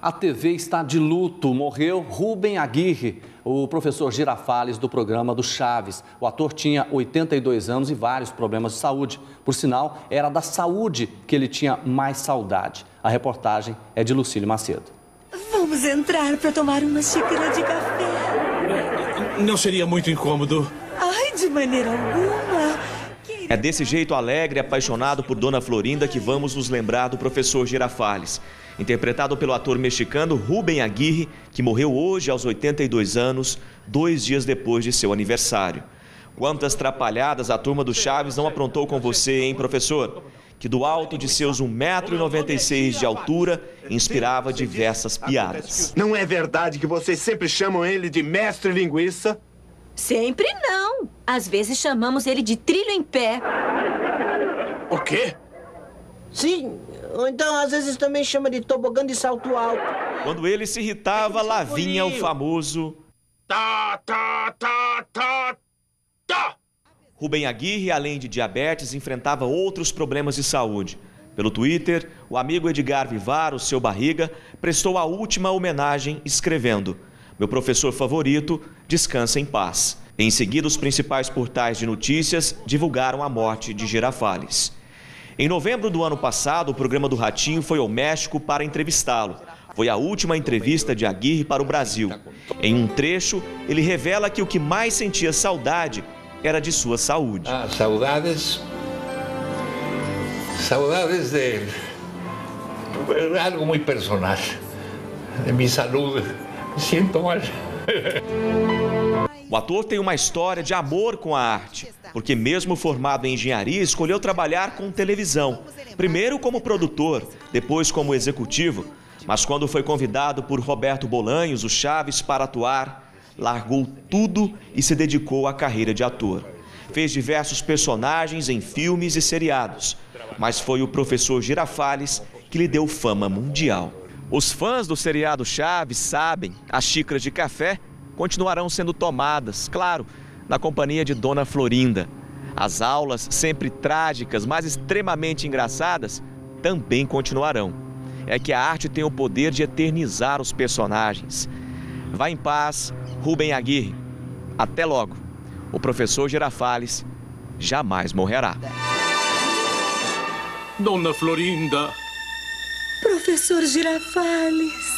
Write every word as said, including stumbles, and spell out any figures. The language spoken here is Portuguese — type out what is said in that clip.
A T V está de luto. Morreu Rubem Aguirre, o professor Girafales do programa do Chaves. O ator tinha oitenta e dois anos e vários problemas de saúde. Por sinal, era da saúde que ele tinha mais saudade. A reportagem é de Lucílio Macedo. Vamos entrar para tomar uma xícara de café. Não seria muito incômodo? Ai, de maneira alguma. É desse jeito alegre e apaixonado por Dona Florinda que vamos nos lembrar do professor Girafales, interpretado pelo ator mexicano Rubem Aguirre, que morreu hoje aos oitenta e dois anos, dois dias depois de seu aniversário. Quantas trapalhadas a turma do Chaves não aprontou com você, hein, professor? Que do alto de seus um metro e noventa e seis de altura, inspirava diversas piadas. Não é verdade que vocês sempre chamam ele de mestre linguiça? Sempre não. Às vezes chamamos ele de trilho em pé. O quê? Sim, ou então às vezes também chama de tobogã de salto alto. Quando ele se irritava, lá vinha o famoso... Tá, tá, tá, tá, tá. Rubem Aguirre, além de diabetes, enfrentava outros problemas de saúde. Pelo Twitter, o amigo Edgar Vivar, o seu barriga, prestou a última homenagem escrevendo: meu professor favorito, descansa em paz. Em seguida, os principais portais de notícias divulgaram a morte de Girafales. Em novembro do ano passado, o programa do Ratinho foi ao México para entrevistá-lo. Foi a última entrevista de Aguirre para o Brasil. Em um trecho, ele revela que o que mais sentia saudade era de sua saúde. Ah, saudades... Saudades de... algo muito personal. De minha saúde. Me sinto mal. O ator tem uma história de amor com a arte, porque mesmo formado em engenharia, escolheu trabalhar com televisão. Primeiro como produtor, depois como executivo. Mas quando foi convidado por Roberto Bolanhos, o Chaves, para atuar, largou tudo e se dedicou à carreira de ator. Fez diversos personagens em filmes e seriados, mas foi o professor Girafales que lhe deu fama mundial. Os fãs do seriado Chaves sabem, as xícaras de café continuarão sendo tomadas, claro, na companhia de Dona Florinda. As aulas, sempre trágicas, mas extremamente engraçadas, também continuarão. É que a arte tem o poder de eternizar os personagens. Vá em paz, Rubem Aguirre. Até logo. O professor Girafales jamais morrerá. Dona Florinda. Professor Girafales.